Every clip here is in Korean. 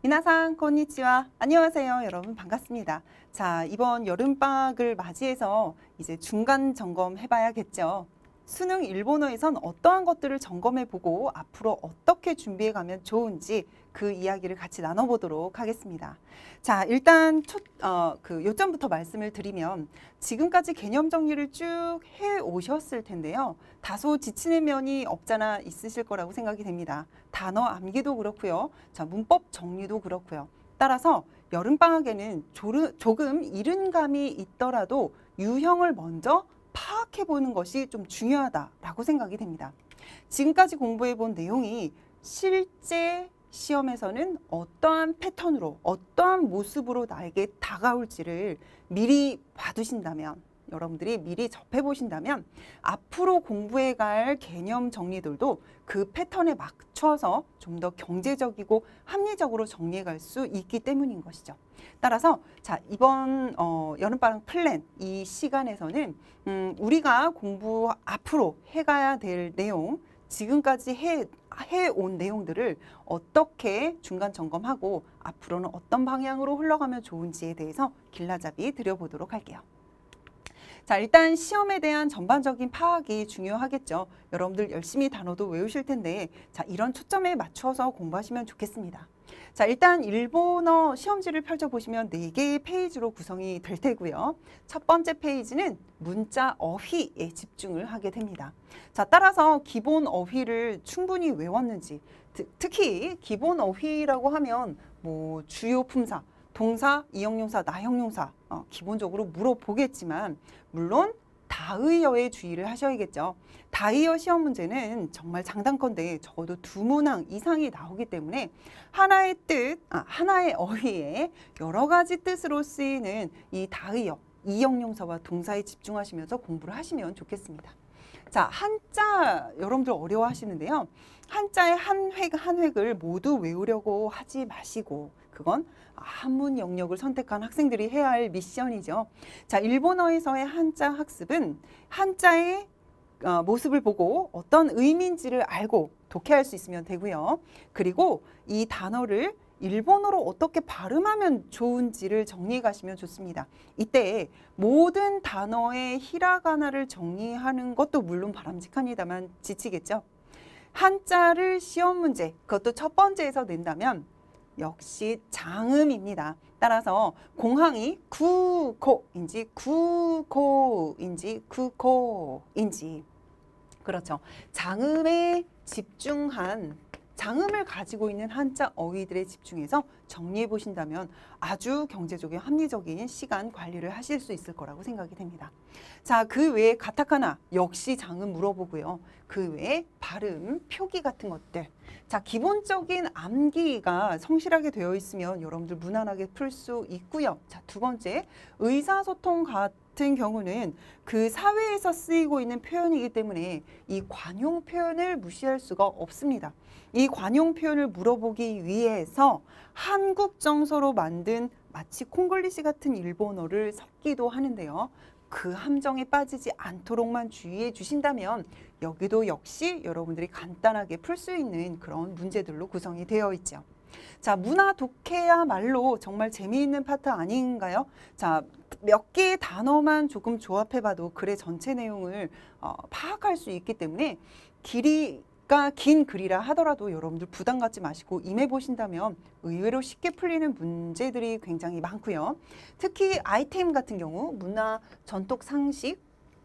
미나상 konnichiwa. 안녕하세요. 여러분 반갑습니다. 자, 이번 여름방학을 맞이해서 이제 중간 점검 해봐야겠죠. 수능 일본어에선 어떠한 것들을 점검해보고 앞으로 어떻게 준비해가면 좋은지 그 이야기를 같이 나눠보도록 하겠습니다. 자, 일단 요점부터 말씀을 드리면 지금까지 개념 정리를 쭉 해오셨을 텐데요. 다소 지치는 면이 없잖아 있으실 거라고 생각이 됩니다. 단어 암기도 그렇고요. 자, 문법 정리도 그렇고요. 따라서 여름방학에는 조금 이른 감이 있더라도 유형을 먼저 파악해보는 것이 좀 중요하다라고 생각이 됩니다. 지금까지 공부해본 내용이 실제 시험에서는 어떠한 패턴으로, 어떠한 모습으로 나에게 다가올지를 미리 봐두신다면, 여러분들이 미리 접해보신다면 앞으로 공부해갈 개념 정리들도 그 패턴에 맞춰서 좀 더 경제적이고 합리적으로 정리해갈 수 있기 때문인 것이죠. 따라서 자, 이번 여름방학 플랜 이 시간에서는 우리가 공부 앞으로 해가야 될 내용, 지금까지 해온 내용들을 어떻게 중간 점검하고 앞으로는 어떤 방향으로 흘러가면 좋은지에 대해서 길라잡이 드려보도록 할게요. 자, 일단 시험에 대한 전반적인 파악이 중요하겠죠. 여러분들 열심히 단어도 외우실 텐데 자, 이런 초점에 맞춰서 공부하시면 좋겠습니다. 자, 일단 일본어 시험지를 펼쳐보시면 4개의 페이지로 구성이 될 테고요. 첫 번째 페이지는 문자 어휘에 집중을 하게 됩니다. 자, 따라서 기본 어휘를 충분히 외웠는지, 특히 기본 어휘라고 하면 뭐 주요 품사, 동사, 이형용사, 나형용사 기본적으로 물어보겠지만 물론 다의어에 주의를 하셔야겠죠. 다의어 시험 문제는 정말 장단컨대 적어도 2문항 이상이 나오기 때문에 하나의 뜻, 하나의 어휘에 여러 가지 뜻으로 쓰이는 이 다의어, 이형용사와 동사에 집중하시면서 공부를 하시면 좋겠습니다. 자, 한자 여러분들 어려워하시는데요. 한자의 한 획을 모두 외우려고 하지 마시고 그건 한문 영역을 선택한 학생들이 해야 할 미션이죠. 자, 일본어에서의 한자 학습은 한자의 모습을 보고 어떤 의미인지를 알고 독해할 수 있으면 되고요. 그리고 이 단어를 일본어로 어떻게 발음하면 좋은지를 정리해 가시면 좋습니다. 이때 모든 단어의 히라가나를 정리하는 것도 물론 바람직합니다만 지치겠죠. 한자를 시험 문제, 그것도 첫 번째에서 낸다면 역시 장음입니다. 따라서 공항이 구고인지 구고인지 구고인지 그렇죠. 장음에 집중한 장음을 가지고 있는 한자 어휘들에 집중해서 정리해 보신다면 아주 경제적인 합리적인 시간 관리를 하실 수 있을 거라고 생각이 됩니다. 자, 그 외에 가타카나 역시 장음 물어보고요. 그 외에 발음, 표기 같은 것들. 자, 기본적인 암기가 성실하게 되어 있으면 여러분들 무난하게 풀 수 있고요. 자, 두 번째, 의사소통 같은 경우는 그 사회에서 쓰이고 있는 표현이기 때문에 이 관용 표현을 무시할 수가 없습니다. 이 관용 표현을 물어보기 위해서 한국 정서로 만든 마치 콩글리시 같은 일본어를 섞기도 하는데요. 그 함정에 빠지지 않도록만 주의해 주신다면 여기도 역시 여러분들이 간단하게 풀 수 있는 그런 문제들로 구성이 되어 있죠. 자, 문화 독해야말로 정말 재미있는 파트 아닌가요? 자, 몇 개의 단어만 조금 조합해봐도 글의 전체 내용을 파악할 수 있기 때문에 길이가 긴 글이라 하더라도 여러분들 부담 갖지 마시고 임해보신다면 의외로 쉽게 풀리는 문제들이 굉장히 많고요. 특히 아이템 같은 경우 문화 전통 상식,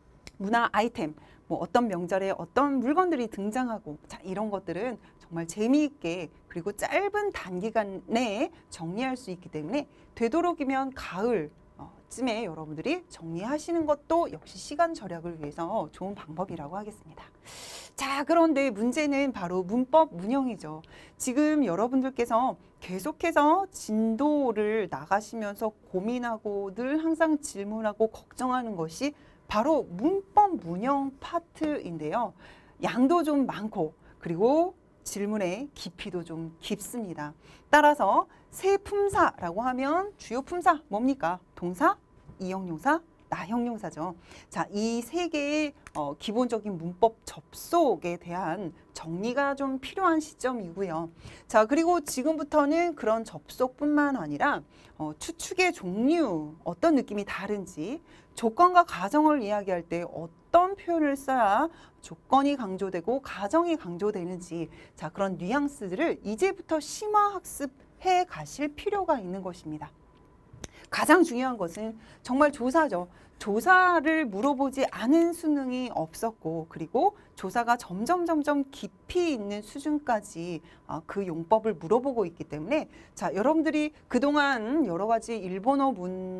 문화 아이템, 뭐 어떤 명절에 어떤 물건들이 등장하고 자, 이런 것들은 정말 재미있게 그리고 짧은 단기간 내에 정리할 수 있기 때문에 되도록이면 가을 쯤에 여러분들이 정리하시는 것도 역시 시간 절약을 위해서 좋은 방법이라고 하겠습니다. 자, 그런데 문제는 바로 문법 문형이죠. 지금 여러분들께서 계속해서 진도를 나가시면서 고민하고 늘 항상 질문하고 걱정하는 것이 바로 문법 문형 파트인데요. 양도 좀 많고 그리고 질문의 깊이도 좀 깊습니다. 따라서 세 품사라고 하면 주요 품사 뭡니까? 동사, 이형용사, 나형용사죠. 자, 이 세 개의 기본적인 문법 접속에 대한 정리가 좀 필요한 시점이고요. 자, 그리고 지금부터는 그런 접속뿐만 아니라 추측의 종류, 어떤 느낌이 다른지, 조건과 가정을 이야기할 때 어떤 표현을 써야 조건이 강조되고 가정이 강조되는지, 자, 그런 뉘앙스들을 이제부터 심화학습해 가실 필요가 있는 것입니다. 가장 중요한 것은 정말 조사죠. 조사를 물어보지 않은 수능이 없었고, 그리고 조사가 점점 깊이 있는 수준까지 그 용법을 물어보고 있기 때문에, 자, 여러분들이 그동안 여러 가지 일본어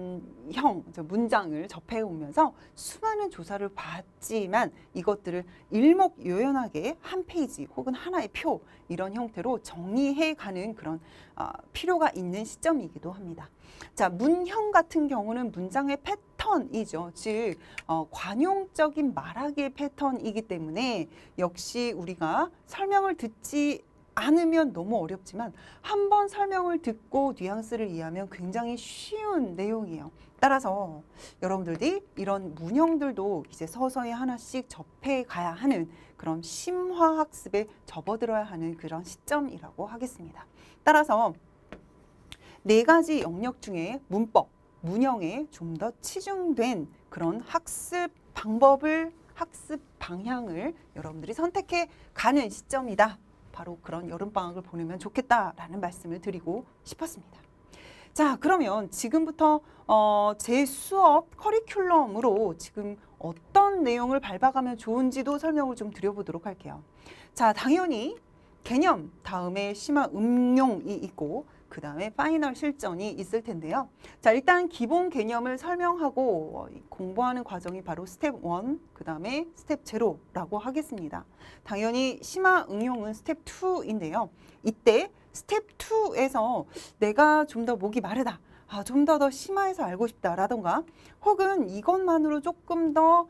문장을 접해오면서 수많은 조사를 봤지만 이것들을 일목요연하게 한 페이지 혹은 하나의 표 이런 형태로 정리해가는 그런 필요가 있는 시점이기도 합니다. 자, 문형 같은 경우는 문장의 패턴이죠. 즉 관용적인 말하기의 패턴이기 때문에 역시 우리가 설명을 듣지 않으면 너무 어렵지만 한번 설명을 듣고 뉘앙스를 이해하면 굉장히 쉬운 내용이에요. 따라서 여러분들이 이런 문형들도 이제 서서히 하나씩 접해 가야 하는 그런 심화학습에 접어들어야 하는 그런 시점이라고 하겠습니다. 따라서 네 가지 영역 중에 문법, 문형에 좀 더 치중된 그런 학습 방법을, 학습 방향을 여러분들이 선택해 가는 시점이다. 바로 그런 여름방학을 보내면 좋겠다라는 말씀을 드리고 싶었습니다. 자, 그러면 지금부터 제 수업 커리큘럼으로 지금 어떤 내용을 밟아가면 좋은지도 설명을 좀 드려보도록 할게요. 자, 당연히 개념 다음에 심화 응용이 있고 그 다음에 파이널 실전이 있을 텐데요. 자, 일단 기본 개념을 설명하고 공부하는 과정이 바로 스텝 1, 그 다음에 스텝 0라고 하겠습니다. 당연히 심화 응용은 스텝 2인데요. 이때 스텝 2에서 내가 좀 더 목이 마르다, 좀 더 심화해서 알고 싶다라던가 혹은 이것만으로 조금 더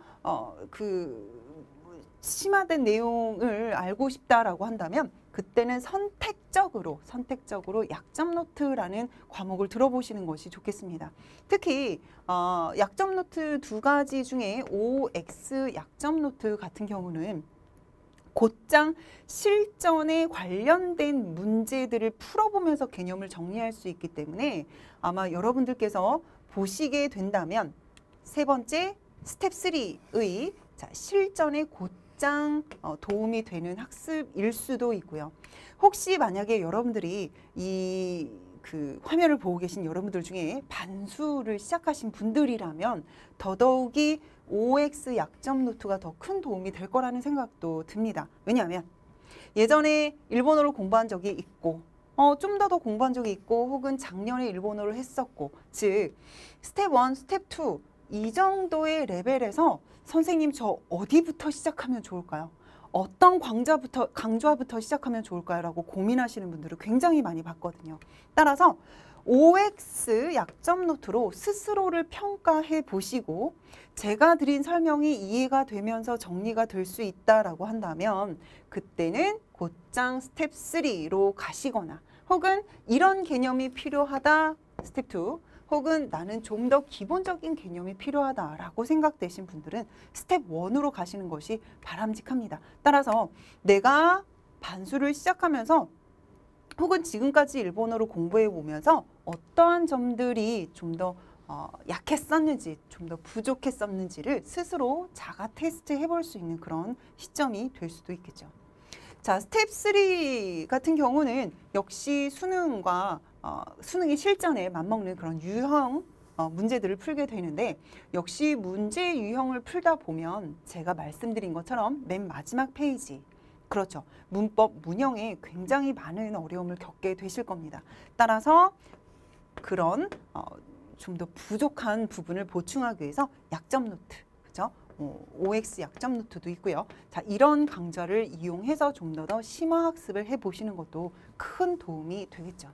심화된 내용을 알고 싶다라고 한다면 그때는 선택적으로 약점 노트라는 과목을 들어보시는 것이 좋겠습니다. 특히 약점 노트 두 가지 중에 OX 약점 노트 같은 경우는 곧장 실전에 관련된 문제들을 풀어보면서 개념을 정리할 수 있기 때문에 아마 여러분들께서 보시게 된다면 세 번째 스텝 3의 실전에 곧장 도움이 되는 학습일 수도 있고요. 혹시 만약에 여러분들이 그 화면을 보고 계신 여러분들 중에 반수를 시작하신 분들이라면 더더욱이 OX 약점 노트가 더 큰 도움이 될 거라는 생각도 듭니다. 왜냐하면 예전에 일본어를 공부한 적이 있고 좀 더 공부한 적이 있고 혹은 작년에 일본어를 했었고 즉 스텝 1, 스텝 2 이 정도의 레벨에서 선생님 저 어디부터 시작하면 좋을까요? 어떤 강좌부터 시작하면 좋을까요? 라고 고민하시는 분들을 굉장히 많이 봤거든요. 따라서 OX 약점 노트로 스스로를 평가해 보시고 제가 드린 설명이 이해가 되면서 정리가 될 수 있다라고 한다면 그때는 곧장 스텝 3로 가시거나 혹은 이런 개념이 필요하다 스텝 2 혹은 나는 좀 더 기본적인 개념이 필요하다라고 생각되신 분들은 스텝 1으로 가시는 것이 바람직합니다. 따라서 내가 반수를 시작하면서 혹은 지금까지 일본어를 공부해 보면서 어떠한 점들이 좀 더 약했었는지, 좀 더 부족했었는지를 스스로 자가 테스트 해볼 수 있는 그런 시점이 될 수도 있겠죠. 자, 스텝 3 같은 경우는 역시 수능이 실전에 맞먹는 그런 유형 문제들을 풀게 되는데 역시 문제 유형을 풀다 보면 제가 말씀드린 것처럼 맨 마지막 페이지 그렇죠. 문법, 문형에 굉장히 많은 어려움을 겪게 되실 겁니다. 따라서 그런 좀 더 부족한 부분을 보충하기 위해서 약점 노트, 그죠? OX 약점 노트도 있고요. 자, 이런 강좌를 이용해서 좀 더 심화학습을 해보시는 것도 큰 도움이 되겠죠.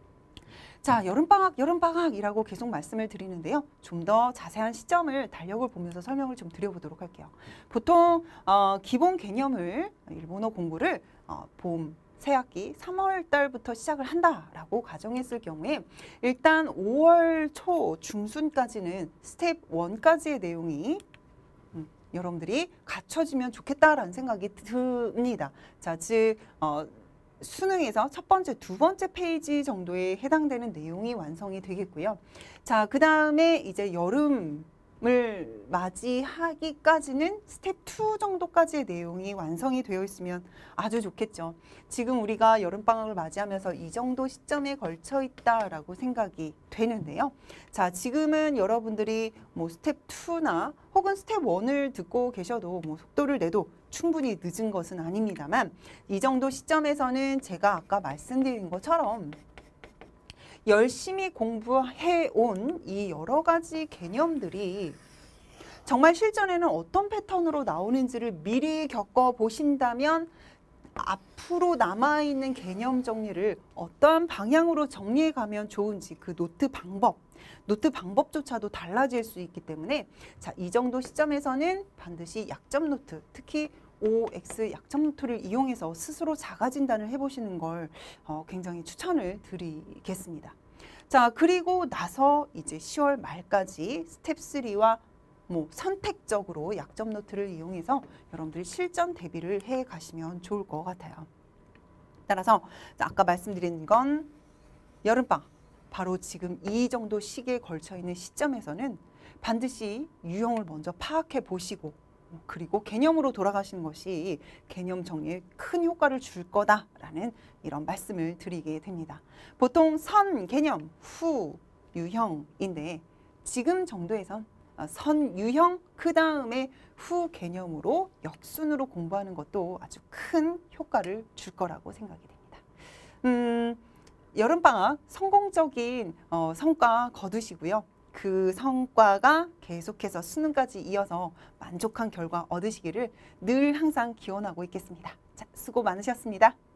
자, 여름방학이라고 계속 말씀을 드리는데요. 좀 더 자세한 시점을 달력을 보면서 설명을 좀 드려보도록 할게요. 보통 기본 개념을 일본어 공부를 봄, 새학기 3월 달부터 시작을 한다라고 가정했을 경우에 일단 5월 초 중순까지는 스텝 1까지의 내용이 여러분들이 갖춰지면 좋겠다라는 생각이 듭니다. 자, 즉 수능에서 첫 번째, 두 번째 페이지 정도에 해당되는 내용이 완성이 되겠고요. 자, 그 다음에 이제 여름을 맞이하기까지는 스텝 2 정도까지의 내용이 완성이 되어 있으면 아주 좋겠죠. 지금 우리가 여름방학을 맞이하면서 이 정도 시점에 걸쳐 있다라고 생각이 되는데요. 자, 지금은 여러분들이 뭐 스텝 2나 혹은 스텝 1을 듣고 계셔도 뭐 속도를 내도 충분히 늦은 것은 아닙니다만 이 정도 시점에서는 제가 아까 말씀드린 것처럼 열심히 공부해온 이 여러 가지 개념들이 정말 실전에는 어떤 패턴으로 나오는지를 미리 겪어보신다면 앞으로 남아있는 개념 정리를 어떠한 방향으로 정리해 가면 좋은지 그 노트 방법조차도 달라질 수 있기 때문에 자, 이 정도 시점에서는 반드시 약점 노트, 특히 OX 약점 노트를 이용해서 스스로 자가 진단을 해보시는 걸 굉장히 추천을 드리겠습니다. 자, 그리고 나서 이제 10월 말까지 스텝 3와 뭐 선택적으로 약점 노트를 이용해서 여러분들이 실전 대비를 해 가시면 좋을 것 같아요. 따라서 아까 말씀드린 건 여름방학, 바로 지금 이 정도 시기에 걸쳐 있는 시점에서는 반드시 유형을 먼저 파악해 보시고 그리고 개념으로 돌아가시는 것이 개념 정리에 큰 효과를 줄 거다라는 이런 말씀을 드리게 됩니다. 보통 선 개념, 후 유형인데 지금 정도에선 선 유형, 그 다음에 후 개념으로 역순으로 공부하는 것도 아주 큰 효과를 줄 거라고 생각이 됩니다. 여름방학 성공적인 성과 거두시고요. 그 성과가 계속해서 수능까지 이어서 만족한 결과 얻으시기를 늘 항상 기원하고 있겠습니다. 자, 수고 많으셨습니다.